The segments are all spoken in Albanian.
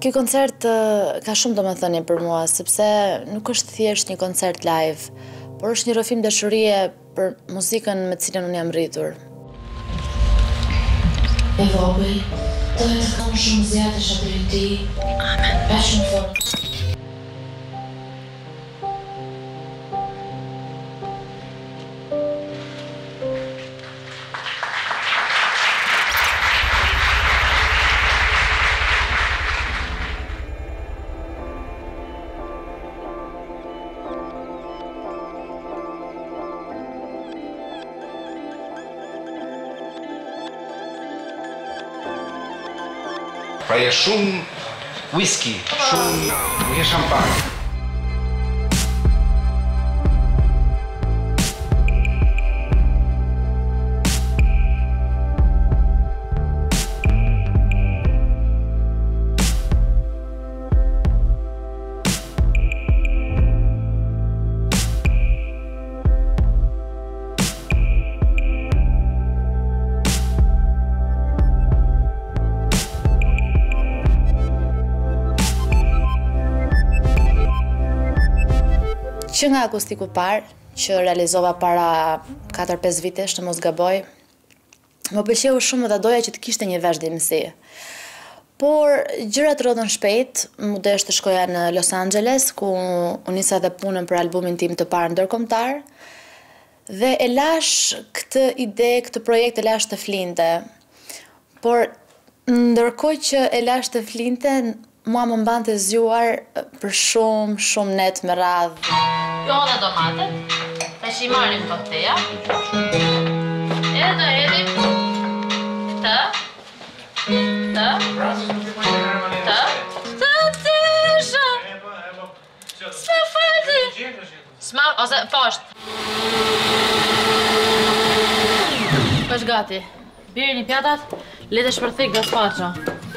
Ky koncert ka shumë domethënie për mua, sepse nuk është thjesht një koncert live, por është një rrëfim dashurie për muzikën me të cilën unë jam rritur. E vogël, dohet të kam shumë zjarë të deri ti. Amen. Pa shumë fort. Pra je shumë whisky, shumë nuk e shampan. Që nga akustiku parë, që realizova para 4-5 vitesh, të mos gaboj, më pëlqeu shumë dhe doja që të kishte një vazhdimsi. Por gjërat rrodhen shpejt, mu desh të shkoja në Los Angeles, ku unë nisa dhe punën për albumin tim të parë ndërkombëtar, dhe e lash këtë ide, këtë projekt e lash të flinte. Por ndërkohë që e lash të flinte, mua më mbante zgjuar për shumë net me radhë. Jo dhe domatet, tash I marrim këteja. Edhe edhim të tisha. S'me falti. S'ma, ose poshtë. Është gati. Biri një pjatat, lete shpërthik dhe spaqa.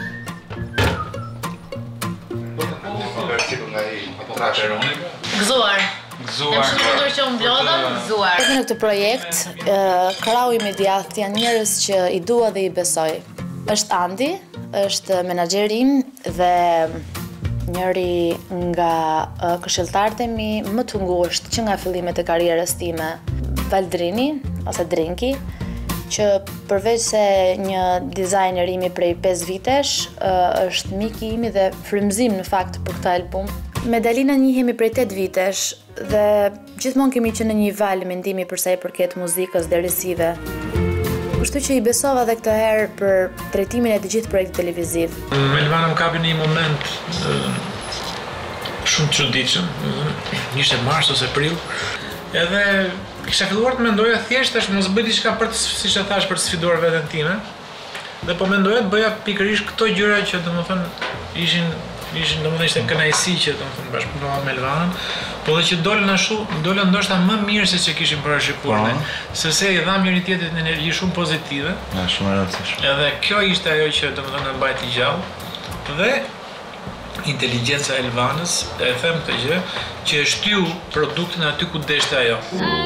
Gëzuar. Jam shumë mundur që unë blodhëm, gëzuar. Në këtë projekt, krau I djathtë janë njerëz që I dua dhe I besoj. Është Andi, është menaxheri im dhe njëri nga këshilltarët e mi më të ngushtë që nga fillimet e karrierës time, Valdrini ose Drinki, që përveç se një dizajner imi prej 5 vitesh, është miki imi dhe frymëzim në fakt për këtë album. Me Dalina njihemi prej 8 vitesh dhe gjithmonë kemi qenë në një val mendimi për sa I përket muzikës dhe risive. Kështu që I besova dhe këtë herë për trajtimin e të gjithë projektit televiziv. Me Elvana më kapi një moment shumë të çuditshëm. Ishte mars ose prill. Edhe kisha filluar të mendoja thjesht tash mos bëj diçka për të, siç e thash, për të sfiduar veten time. Dhe po mendoja të bëja pikërisht këto gjëra që domethënë ishin domethënë ishte kënaqësi që domethënë bashkëpunova me Elvanën, po dhe që dolën ndoshta më mirë se që kishim parashikuar ne, sepse I dham njëri tjetrit energji shumë pozitive. Ja, shumë e rëndësishme. Edhe kjo ishte ajo që domethënë na mbajti gjallë dhe inteligjenca e Elvanës, e them këtë gjë, që e shtyu produktin aty ku deshte ajo.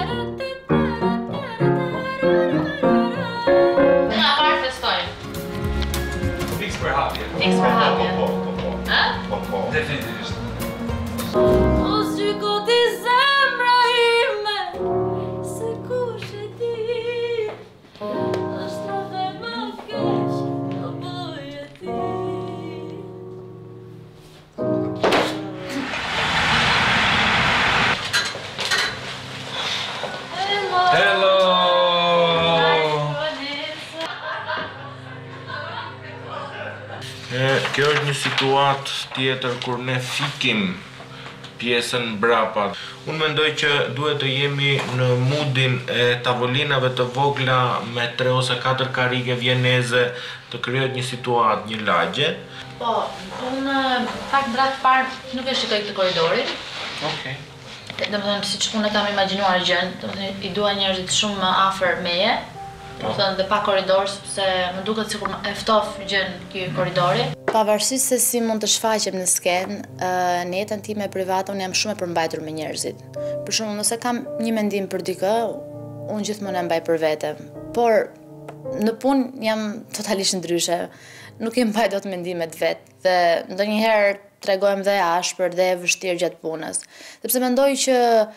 Nga parë festojmë. Fix për hapje. Fix për hapje. Definitivisht. O syko ti zemra ime, se kush e di, është rrëve më keq, të bëj e ti. Hello! Kjo është një situatë tjetër kur ne fikim pjesën mbrapa. Unë mendoj që duhet të jemi në moodin e tavolinave të vogla me 3 ose 4 karrige vieneze të krijohet një situatë, një lagje. Po, unë pak dratë parë nuk e shikoj këtë korridorin. Okej. Domethënë siç unë kam imagjinuar gjën, domethënë I dua njerëzit shumë më afër meje. Domethënë dhe pa korridor sepse më duket sikur e ftof gjën ky korridori. Pavarësisht se si mund të shfaqem në skenë, në jetën time private unë jam shumë e përmbajtur me njerëzit. Për shembull, nëse kam një mendim për dikë, unë gjithmonë e mbaj për vete. Por në punë jam totalisht ndryshe. nuk kem mbaj dot mendimet vet dhe ndonjëherë tregojmë dhe ashpër dhe e vështirë gjatë punës. Sepse mendoj që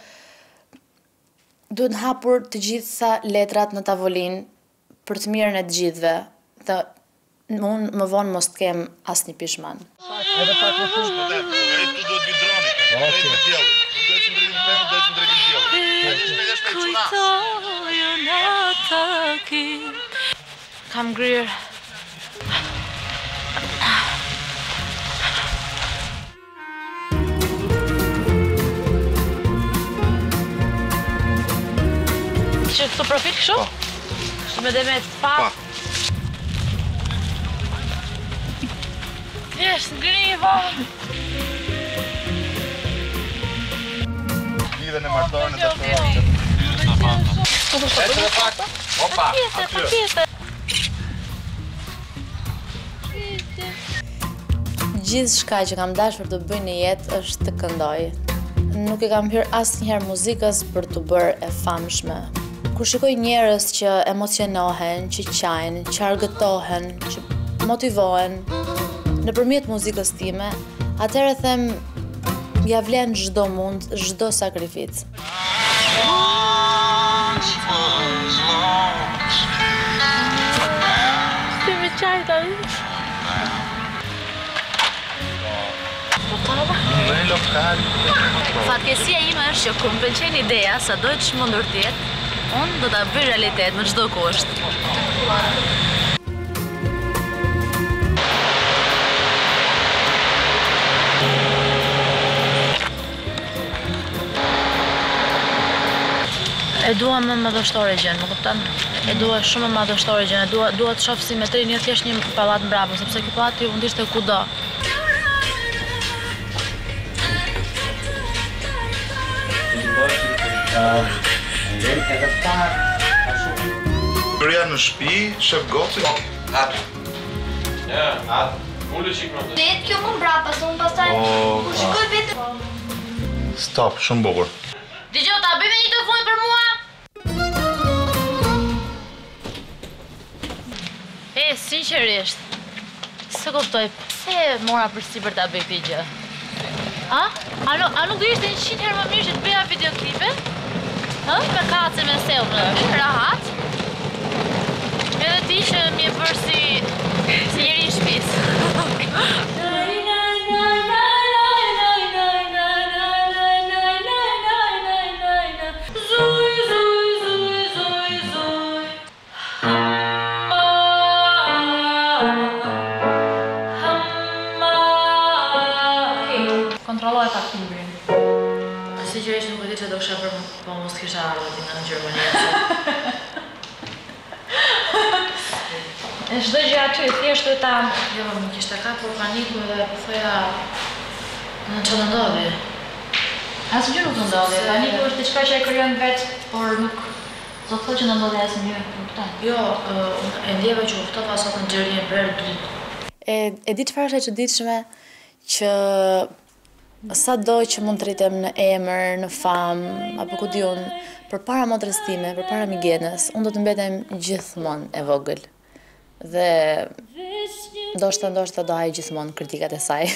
duhet hapur të gjitha letrat në tavolinë për të mirën e të gjithëve. Dhe unë më vonë mos të kem asnjë pishman. Edhe pak më fush po det. Ai tu duhet vi droni. Drejt në diell. Nuk duhet të ndrejmë pemë, duhet të ndrejmë diell. Kam gryer. Që këto profil kështu? Kështu me demet pa? Jesh, ngriva! Lidhen e martorën e dëshmëronit. Ecë dhe fakta? Opa, aty. Gjithë shka që kam dashur të bëj në jetë është të këndoj. Nuk e kam hyrë asnjëherë muzikës për të bërë e famshme. Kur shikoj njerëz që emocionohen, që qajnë, që argëtohen, që motivohen nëpërmjet muzikës time, atëherë them ja vlen çdo mund, çdo sakrificë. Ti me qaj tani? Në lokal. Fatkesia ime është që kur më pëlqen ideja sa do të çmendur të jetë, unë do ta bëj realitet me çdo kusht. E dua më madhështore gjën, më kupton? E dua shumë më madhështore gjën, dua të shoh simetri, një thjesht një pallat mbrapa, sepse ky pallat mund të ishte kudo. Kërja në shtëpi, shef goci. Atë. Ja, atë. Ullë qik në të. Vetë kjo më mbrapa, se unë pastaj kur shikoj vetë. Stop, shumë bukur. Dgjoj, ta bëjmë një të fundit për mua? Sinqerisht, se kuptoj, pse mora përsipër ta bëj këtë gjë? A nuk do ishte 100 herë më mirë që të bëja videoklipe? Me kacën me selfie, rahat? Edhe ti që mi e bërë si njeri i shtëpisë. Kontrolloj pak timbrin. Sinqerisht nuk e di çfarë do kisha bërë, po mos kisha ardhur nga Gjermania. E çdo gjë aty thjesht do ta, jo, më kishte kapur paniku dhe po thoja në çfarë ndodhi. Asgjë nuk ndodhi. Paniku është diçka që e krijon vetë, por nuk do të thotë që ndodhi asnjë, kupton? Jo, e ndjeva që uftova sot në Gjermani për dritë. E di çfarë është e çuditshme që sa do që mund të rritem në emër, në famë, apo ku di unë, përpara motrës time, përpara migjenës, unë do të mbetem gjithmonë e vogël. Dhe ndoshta do haj gjithmonë kritikat e saj.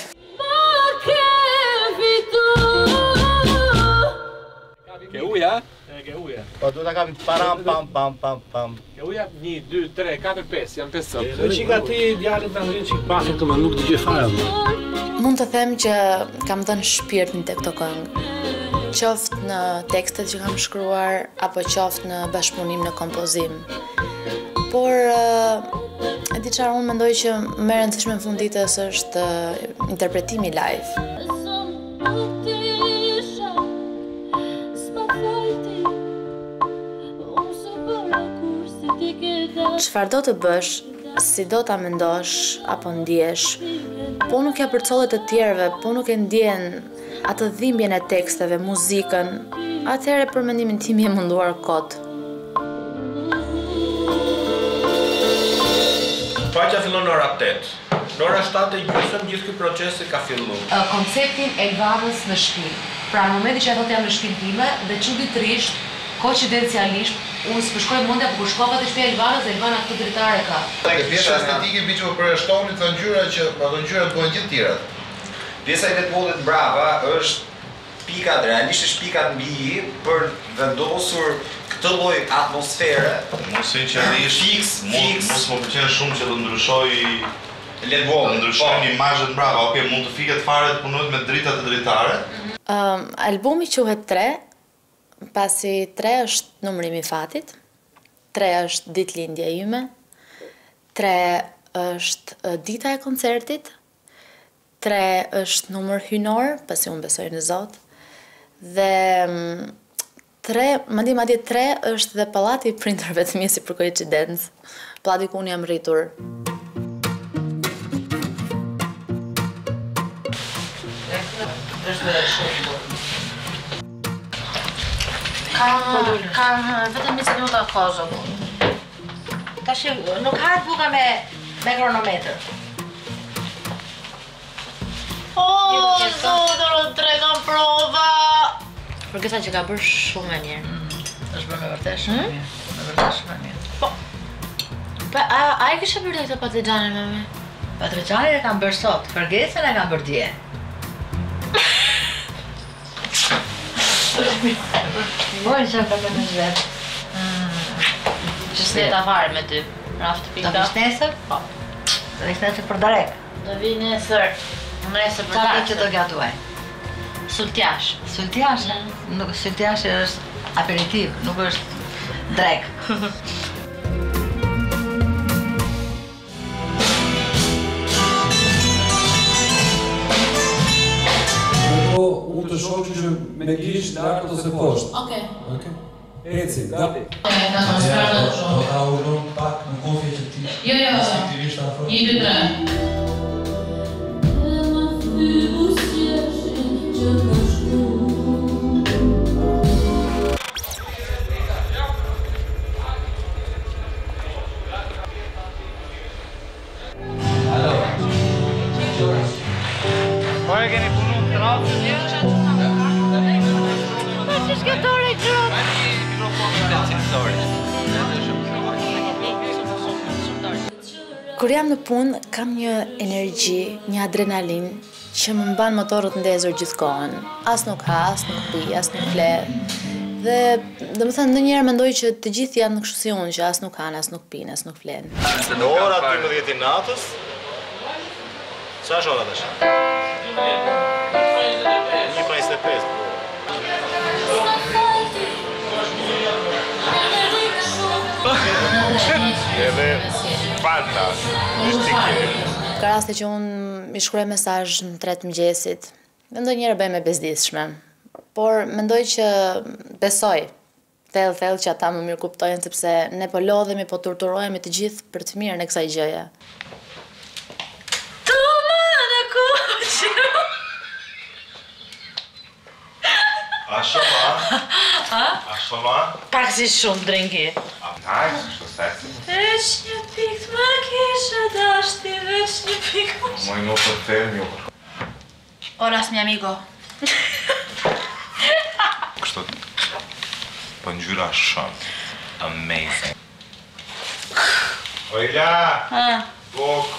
Ke uja? Ke uja. Po duhet ta kapi param pam pam pam pam. Ke uja 1 2 3 4 5, janë 5 sot. Do çika ti djalët ta ngrin çik pasën këtu, nuk dëgjoj fare. Mund të them që kam dhënë shpirtin tek këto këngë. Qoftë në tekstet që kam shkruar apo qoftë në bashkëpunim në kompozim. Por e di çfarë unë mendoj që më e rëndësishme në fund ditës është interpretimi live. Çfarë do të bësh, si do ta mendosh apo ndjesh, po nuk ja përcollet të tjerëve, po nuk e ndjen atë dhimbjen e teksteve, muzikën, atëherë për mendimin tim je munduar kot. Faqja fillon në ora 8. Në ora 7:30 gjithë ky proces ka filluar. Konceptin e Elvanës në shtëpi. Pra në momentin që ato jam në shtëpinë time dhe çuditërisht Koincidencialisht, unë s'pë shkoj mendja, por kur shkova te shtëpia e Elvanës, Elvana këtë dritare ka. Pjesa estetike mbi që për shtonin të ngjyra që ato ngjyrat bëhen gjithë tjerat. Pjesa e vetullit mbrapa është pikat, realisht pikat mbi për vendosur këtë lloj atmosfere. Mos sinqerisht, mos më pëlqen shumë që të ndryshoj imazhet mbrapa. Okej, mund të fiket fare të punohet me drita të dritare. Albumi quhet 3, pasi 3 është numrimi i fatit, 3 është ditëlindja ime, 3 është dita e koncertit, 3 është numër hynor, pasi unë besoj në Zot, dhe 3 është dhe pallati i prindërve të mi si për koincidencë, pallati ku unë jam rritur. Kam vetëm 20 minuta kohë. Tash nuk hahet buka me kronometër. Zotër, tregom prova. Përgesa që ka bërë shumë e mirë. Është bërë me vërtet shumë mirë. Me vërtet shumë mirë. Po, a e kishe bërë këtë patlıcanën me me? Patlıcanën e kam bërë sot, përgesën e kam bërë dje. Mojnë që ka bërë në zvetë. Që s'leta fare me ty, raftë pika. Do vish nesër? Po. Do vish nesër për darek? Do vi nesër. Nesër për darek. Që do gatuaj? Sultjash. Sultjash? Sultjash është aperitiv, nuk është drek. Unë të shoqë që me kish lartë ose poshtë. Okej. Eci, gati. Do ta ullon pak në kofje që ti... Jo. 1, 2, 3. Po e keni punu të trafë? Që shkatore i qërë? Kur jam në punë, kam një energji, një adrenalin që më mban motorët ndezur gjithkohën. As nuk ha, as nuk pi, as nuk fle. Dhe domethënë ndonjëherë mendoj që të gjithë janë kështu si unë, që as nuk han, as nuk pin, as nuk flen. Në ora 12 natës. Sa është ora tash? 1:25. Edhe fantastik. Ka raste që unë i shkruaj mesazh në 3 të mëngjesit. Ndonjëherë bëj me bezdisshme. Por mendoj që besoj thellë që ata më mirë kuptojnë, sepse ne po lodhemi, po torturohemi të gjithë për të mirën e kësaj gjëje. A shumë, a shumë? Pak si shumë drinki. Nice, kështu seksi. Veç një pikë më kishe dashti, veç një pikë më Moj nuk të them, jo. Horas, mi amigo. Kështu, po ngjyra shumë. Amazing. Ojla! Bok!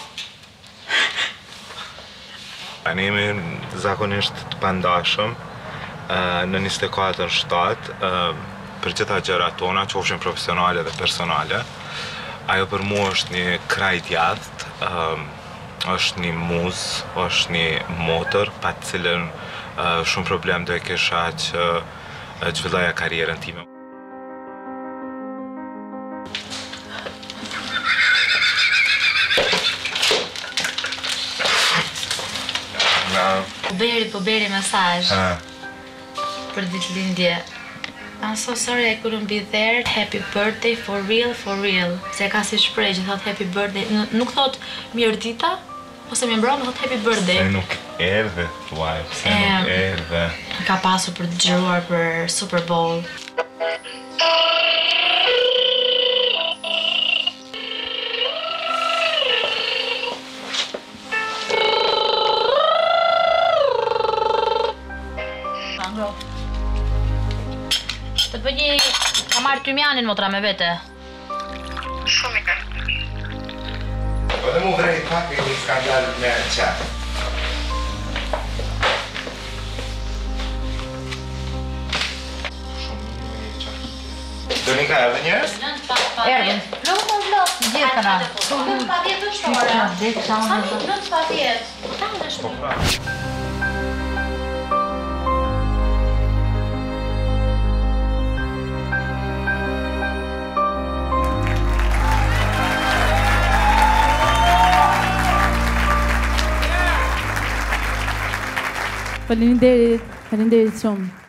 Ne jemi zakonisht të pandashëm në 24/7 për gjitha gjërat tona, qofshin profesionale dhe personale. Ajo për mua është një kraj djathtë, është një muzë, është një motor, pa të cilën shumë problem do e kisha që zhvilloja karrierën time. Po beri mesazh për ditëlindje. I'm so sorry I couldn't be there. Happy birthday for real, for real. Se ka si shpreh që thot happy birthday. Nuk thot mirë dita, ose më mbrëmë thot happy birthday. Se nuk erdhe, thuaj, se nuk erdhe. Ka pasur për të xhiruar për Super Bowl. Të bëj një Artymianin motra me vete. Shumë mirë. Po dhe mu vrej pak e një skandal me qatë. Donika, edhe njërës? Erdhën. Gjithë kana. Nënt pa 10 është ora. Sani, 9 pa 10. Ta dhe Po shtu. pra. Faleminderit shumë.